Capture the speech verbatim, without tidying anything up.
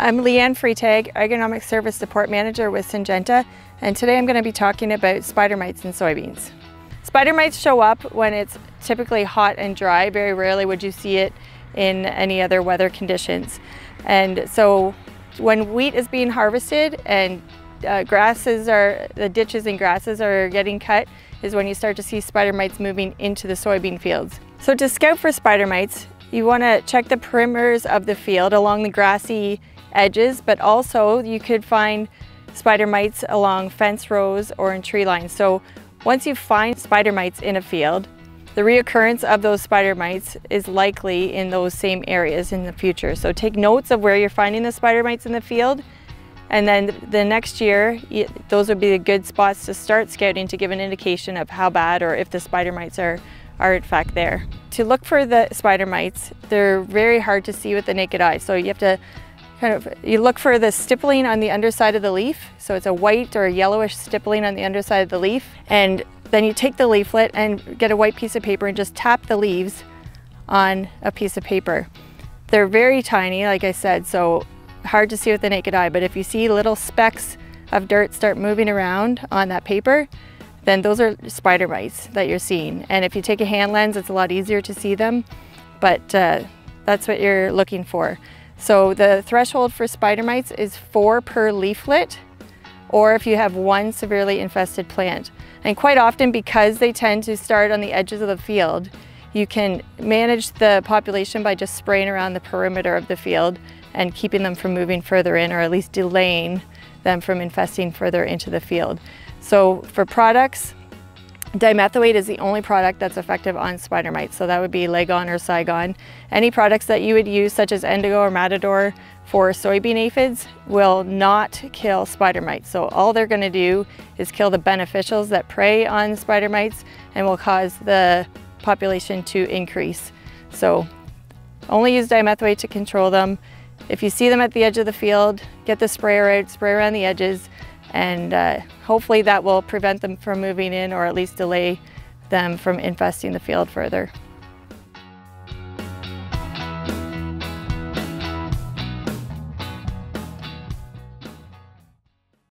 I'm Leanne Freitag, Agronomic Service Support Manager with Syngenta, and today I'm going to be talking about spider mites in soybeans. Spider mites show up when it's typically hot and dry. Very rarely would you see it in any other weather conditions. And so when wheat is being harvested and uh, grasses are, the ditches and grasses are getting cut, is when you start to see spider mites moving into the soybean fields. So to scout for spider mites, you want to check the perimeters of the field along the grassy edges, but also you could find spider mites along fence rows or in tree lines. So once you find spider mites in a field, the reoccurrence of those spider mites is likely in those same areas in the future. So take notes of where you're finding the spider mites in the field, and then the next year, those would be the good spots to start scouting to give an indication of how bad or if the spider mites are, are in fact there. To look for the spider mites, they're very hard to see with the naked eye. So you have to kind of, you look for the stippling on the underside of the leaf. So it's a white or a yellowish stippling on the underside of the leaf. And then you take the leaflet and get a white piece of paper and just tap the leaves on a piece of paper. They're very tiny, like I said, so hard to see with the naked eye. But if you see little specks of dirt start moving around on that paper, then those are spider mites that you're seeing. And if you take a hand lens, it's a lot easier to see them, but uh, that's what you're looking for. So the threshold for spider mites is four per leaflet, or if you have one severely infested plant. And quite often, because they tend to start on the edges of the field, you can manage the population by just spraying around the perimeter of the field and keeping them from moving further in, or at least delaying them from infesting further into the field. So for products, dimethoate is the only product that's effective on spider mites. So that would be Lagon or Saigon. Any products that you would use, such as Endigo or Matador for soybean aphids, will not kill spider mites. So all they're going to do is kill the beneficials that prey on spider mites and will cause the population to increase. So only use dimethoate to control them. If you see them at the edge of the field, get the sprayer out, spray around the edges, and uh, hopefully that will prevent them from moving in, or at least delay them from infesting the field further.